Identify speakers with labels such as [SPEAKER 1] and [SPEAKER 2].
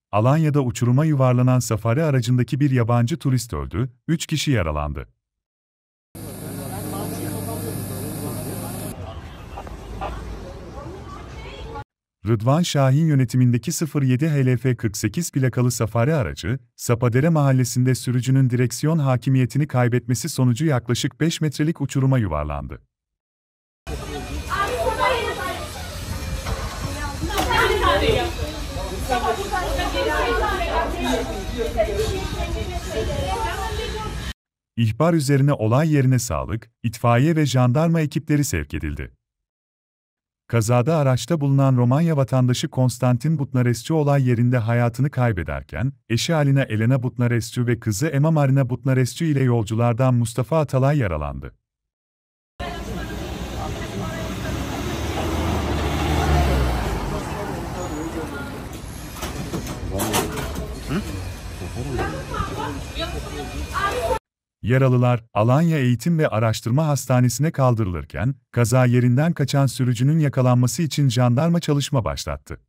[SPEAKER 1] Alanya'da uçuruma yuvarlanan safari aracındaki bir yabancı turist öldü, 3 kişi yaralandı. Rıdvan Şahin yönetimindeki 07 HLF 48 plakalı safari aracı, Sapadere mahallesinde sürücünün direksiyon hakimiyetini kaybetmesi sonucu yaklaşık 5 metrelik uçuruma yuvarlandı. İhbar üzerine olay yerine sağlık, itfaiye ve jandarma ekipleri sevk edildi. Kazada araçta bulunan Romanya vatandaşı Konstantin Butnarescu olay yerinde hayatını kaybederken, eşi Alina Elena Butnarescu ve kızı Emma Marina Butnarescu ile yolculardan Mustafa Atalay yaralandı. Yaralılar, Alanya Eğitim ve Araştırma Hastanesi'ne kaldırılırken, kaza yerinden kaçan sürücünün yakalanması için jandarma çalışma başlattı.